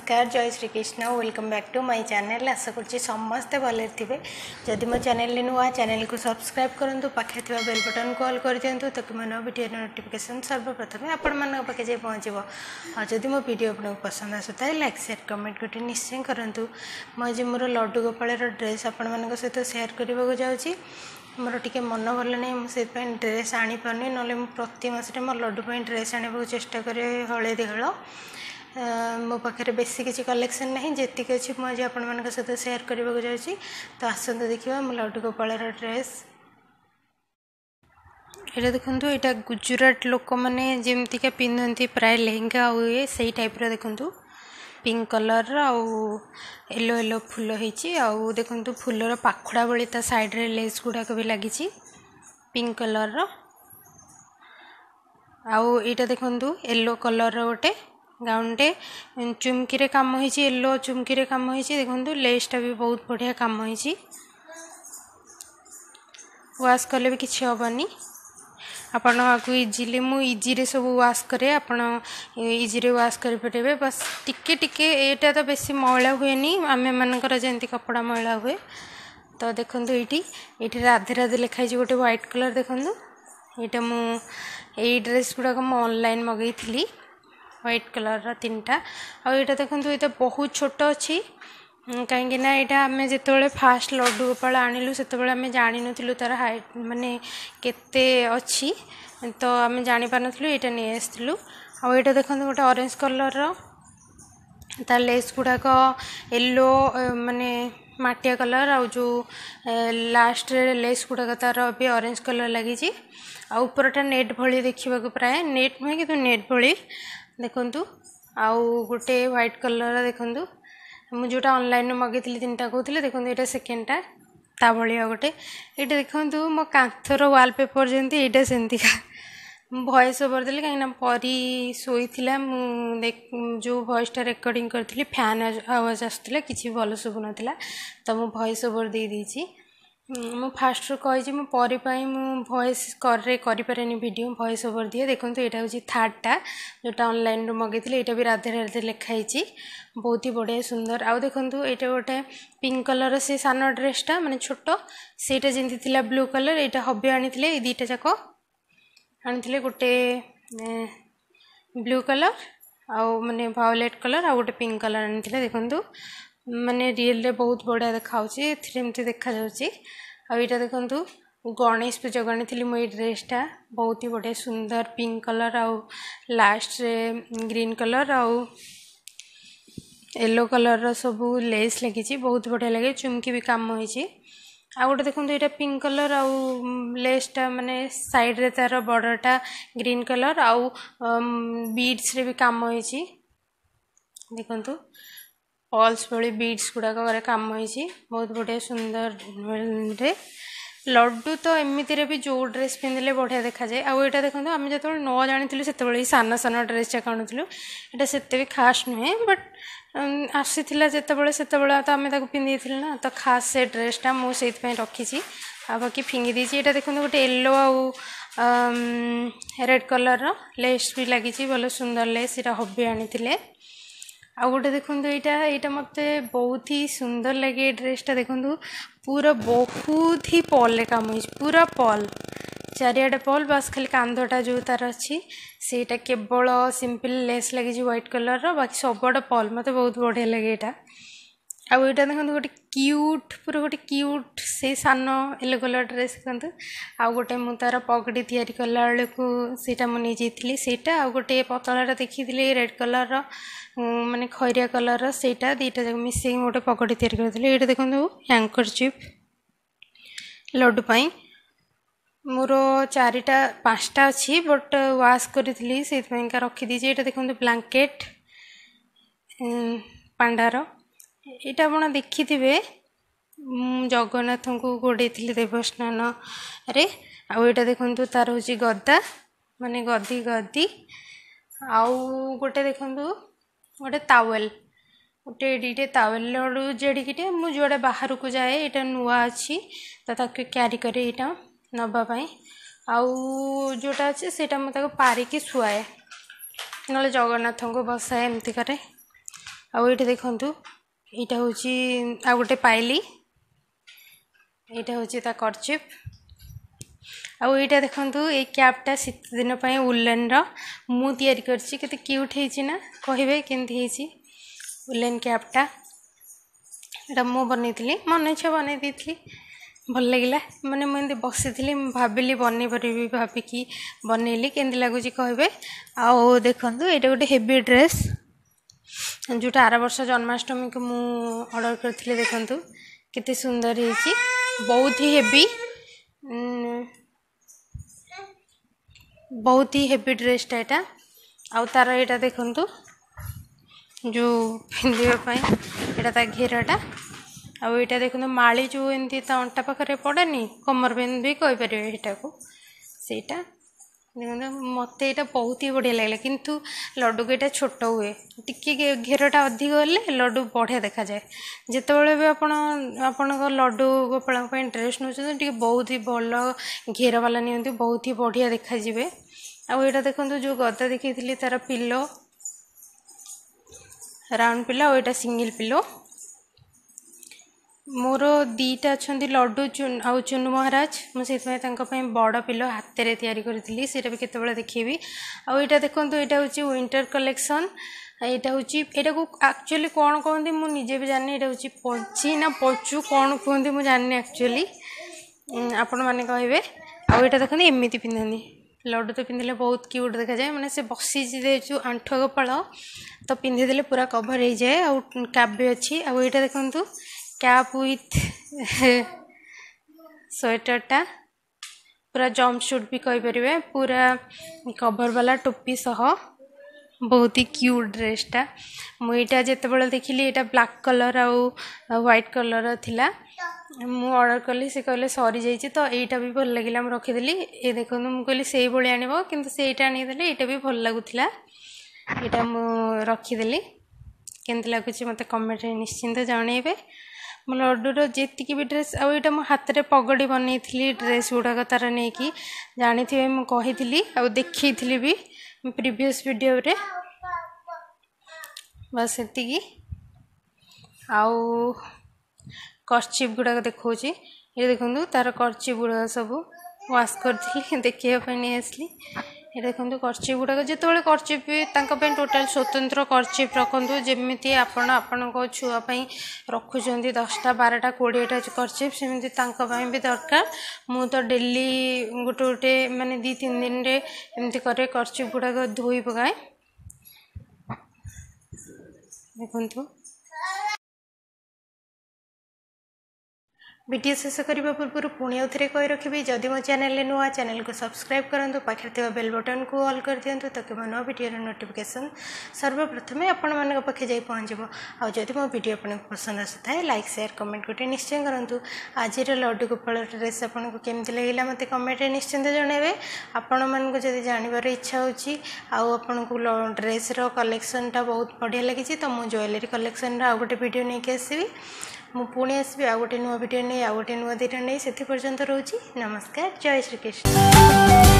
नमस्कार जय Shri Krishna welcome back to my channel. आशा करछि समस्ते भले थे। जदि मो चैनल नुआ चैनल को सब्सक्राइब करूँ पाखे थी बेल बटन को ऑल कर दिंतु ताकि मो वीडियो नोटिफिकेशन सर्वप्रथम आपण पाखे जाए पहुँचो। और जदि मो वीडियो आपको पसंद आसुता लाइक शेयर कमेंट गोटे निश्चय करूँ। मुझे मोर लड्डू गोपाल ड्रेस आपण सहित सेयार करने जाऊँगी। मोर टिके मन भल नहीं मुझे ड्रेस आनी पार्नी ना प्रति मसरे मोर लड्डू ड्रेस आने चेष्टा करे हलदी हल मो पाखे बेसी किसी कलेक्शन नहीं जीक अच्छी मुझे आपण सहित सेयार करने जाऊँगी। तो आसतु देखा मो लड्डू गोपाल ड्रेस ये देखूँ। यहाँ गुजरात लोक मैंने जमती पिंधती प्राय लेहेंगा हुए से टाइप देखूँ पिंक कलर आउ येलो येलो फूल होती आउ देखूँ फूलर पाखुड़ा बड़ी ता साइड रे लेस गुड़ाक भी लगी पिंक कलर आउ यहाँ देखूँ येलो कलर गोटे गाउनटे चुमकी रे काम होइछि येलो चुमकी रे काम होइछि। देखूँ लेसटा भी बहुत बढ़िया काम होइछि। वाश कले भी किसी हेनी आपण आपको इजिली मु इजी रे सब वाश करे आपण इजी रे वाश कर पारे। बस टिके टिके एटा तो बेसी मैला हुए आमे मानकर जंती कपड़ा मैला हुए। तो देखूँ ये राधे राधे लिखाई गोटे व्हाइट कलर देखूँ। यहाँ मु ड्रेस गुड़ाक ऑनलाइन मगई थी व्हाइट कलर तीनटा आ यहाँ देखूँ ये बहुत छोट अच्छी कहीं यहाँ आम जो फास्ट लड्डू गोपाल आणिलु से आम जानी नु तार हाइट माने केते अच्छी तो आम जापार नु यहाँ नहीं आसलु। आ यहाँ देखो गोटे ऑरेंज कलर तार लेस गुड़ाक येलो माने माटिया कलर आ जो लास्ट लेस गुड़ाक तार भी ऑरेंज कलर लगी आ ऊपरटा नेट भली देखा प्राय नेट नुहे कि नेट भली देखु। आउ गोटे व्हाइट कलर देखु मुझे जोटा ऑनलाइन मगई तीन टा कहते देखो ये सेकेंडटा ता भाया गोटे ये देखो मो कांथर वालपेपर जमी यहाँ सेमती भॉइस ओवर देली कहीं परी शोई जो भॉइसटा रेकर्डिंग करी फैन आवाज आसला कि भल शुभु नाला तो मु भॉइस ओवर दे देछि। मु फास्ट कही मो परी मु भॉइस करें वीडियो भॉइस ओवर दिए। देखो यहाँ हूँ थार्डटा जोटा ऑनलाइन मगई यहाँ भी राधे राधे लिखाई बहुत ही बढ़िया सुंदर। आउ देखो यहाँ गोटे पिंक कलर से सान ड्रेसटा माने छोट सेटा जमी थी ब्लू कलर यहाँ हबी आनी दीटा जाक आनी गोटे ब्लू कलर आउ माने वायोलेट कलर आ गोटे पिंक कलर आनी देखो माने रियल रे बहुत बढ़िया देखा एमती देखा आईटा देखो गणेश पूजा गणी मो ड्रेसटा बहुत ही बढ़िया सुंदर पिंक कलर आउ लास्ट रे ग्रीन कलर आउ येलो कलर सब लेस लगी बहुत बढ़िया लगे चुमकी भी काम होइछि। आ गोटे देखो यहाँ पिंक कलर आउ लेसटा माने साइड रे तार बॉर्डरटा ग्रीन कलर आउ बीड्स रे भी काम होइछि। देखो पल्स भली बीड्स गुड़ाक काम होइछि बहुत बढ़िया सुंदर रे लड्डू तो एमती भी जो ड्रेस पिंधले बढ़िया देखा जाए। आउ यहाँ देखो आम जो न जानी से सान सान ड्रेस जाक आणुलु यहाँ से भी खास नुहे बट आसीला जितेबाला से तो आम पिंधि ना तो खास से ड्रेसटा मुझे रखी बाकी फिंगी देती। यहाँ देखो गोटे येलो आउ रेड कलर लेस भी लगी भल सुंदर लेस यहाँ हबी आनी आ गोटे देखो यहाँ मत बहुत ही सुंदर लगे ड्रेसटा देखो पूरा बहुत ही पल काम हो पूरा पल चारिआडे पल बस खाली कांधटा जो तार अच्छी सेटा केवल सिंपल लेस लगी व्हाइट कलर बाकी सबटा पल मत बहुत बढ़िया लगे यहाँ। आउ यहाँ देखो गोटे क्यूट पूरा गोटे क्यूट से सान येलो कलर ड्रेस देखो आउ गोटे मु तार पगड़ी तैयारी कला बेलू सेटा मुझे जाइली सेटा आउ गोटे पतलाटा देखी रेड कलर माने खैरिया कलर सेटा दीटा जाक मिसे गोटे पगड़ी तैयारी करथिले। ये देखो हैंकरचिप लड्डू पाई मोर चारिटा पाँचटा अच्छी बट वाश करी से रखी दीजिए। यहाँ देखो ब्लैंकेट पांडार यहाँ आप देखि जगन्नाथ को गोड़े देवस्नान रे आउ यहाँ देखो तार हूँ गदा माने गदी गदी आउ गोटे देखो गोटे टावेल गोटे एडिटे टावेल लड्डू जेडिकिटे मु जुआड़े बाहर को जाए यहाँ नुआ अच्छी तो ताके क्यारी करे यहाँ नवापाई आउ जोटा अच्छे सेटा मुझे पारिकी शुआए ना जगन्नाथ को बसाए एमती करे आठ देखु यहाँ हूँ आ गोटे पाइली यहाँ हूँ कर्चिप आउ यहाँ देखु ये कैपटा शीत दिन उलेन रु तैयारी करते क्यूट है कहे केमती उलेन कैपटा यहाँ मु बनई मन इच्छा बनई भल लगे मैंने मुझे बसी थी भाविली बन पारि भाविकी बनइली केमती लगुच कहे। आउ देखु यहाँ गोटे हेवी ड्रेस जोटा आर वर्ष जन्माष्टमी को मु ऑर्डर करथिले देखंतु कितने सुंदर है बहुत ही हेवी ड्रेसटा यहाँ आउ तार यहाँ देखंतु जो पिंधापी यहाँ घेरटा आउ यहाँ देखो माली जो एमती अंटा पाखे पड़ेनी कमर बेन भी कहीपर यहाँ को सहीटा देखो मत यहाँ बहुत ही बढ़िया लगे किंतु लड्डू को यहाँ छोट हुए टी घेरटा अधिक हेल्ले लड्डू बढ़िया देखा जाए जिते भी आपण लड्डू गोपाल ड्रेस नौ बहुत ही भल घेर वाला नि बहुत ही बढ़िया देखा जाए। आउ यहाँ देखो जो गदा देखी तार पिलो राउंड पिलो और यहाँ सिंगल पिलो मोर दीटा अच्छा लड्डू आउ चुनु महाराज मुझे बड़ पिलो हाथ में तैयारी करी भी केतबेले देखी। आउ यहाँ देखो यहाँ हूँ विंटर कलेक्शन यहाँ हूँ यहाँ को एक्चुअली कौन कहते मुझे भी जानी यहाँ हूँ पंची ना पचु कौन कहते मुझे जानी एक्चुअली आपण मैंने कहे। आउ यहाँ देखते एमती पिंधि लड्डू तो पिंधिले बहुत क्यूट देखा जाए मैंने से बसी जो आंठुआ गोपाल तो पिंधिदेले पूरा कभर हो जाए आउ कैप भी अच्छी। आउ यहाँ देखु कैप विथ स्वेटरटा पूरा जंप सूट भी कहींपर पूरा कभर वाला टोपी सह बहुत ही क्यूट ड्रेसटा मुझे जितेबाला देखिली यहाँ ब्लैक कलर आउ व्हाइट कलर थिला मु ऑर्डर कली से कहले सरी जाइए तो यहाँ भी भल लगे मुझे रखीदेली ये देखो मुझे कहली से भाई आण कि सहीटा आनीदेले यहाँ भी भल लगुला यहाँ मु रखीदेली केमती लगुच मत कमेंट निश्चिंत जनइबे मो लड्डूर जी भी ड्रेस आउ यहाँ मो हाथ में पगड़ी बनई ड्रेस गुड़ाक तार नहीं कि जानी थे मुझे आउ देखी भी प्रीवियस वीडियो रे बस ये आउ कर्चिप गुड़ाक देखा ये देखो तार कर्चिप गुड़ा सब वाश कर देखा नहीं आसली ये देखो कर्चिप गुड़ाक जिते कर्चिप टोटाल स्वतंत्र कर्चिप रखु जमी आपण छुआपाई रखुंट 10टा 12टा 20टा कर्चिप सेमती भी दरकार मु तो डेली गोटे गोटे माने 2-3 दिन रे एमती करे कर्चिप गुड़ाक धोई पकाए देखु। वीडियो शेष करने पूर्व पुणी आउ थे कही रखी जदि मो चैनल नुआ चैनल को सब्सक्राइब करूँ पाखे बेल बटन को ऑल कर दिंतु ताकि मो नुआ वीडियो नोटिफिकेशन सर्वप्रथमे आपण मान पाखे जाई पहुँचब। आउ जदि मो वीडियो आपको पसंद आसुए लाइक शेयर कमेंट गोटे निश्चय करूँ। आज लड्डू गोपाल ड्रेस आपको केमती लगे मत कमेंट निश्चिंत जनइबे। आपण मानक जदि जानवर इच्छा होपन ड्रेस कलेक्शनटा बहुत बढ़िया लगी तो मु ज्वेलरी कलेक्शन आउ गोटे वीडियो नहीं कि आसबि मु पुणी आसबि आ गोटे नुआ वीडियो नहीं आ गोटे नुआ दिन नहीं से पर्यंत रोची नमस्कार जय श्री कृष्ण।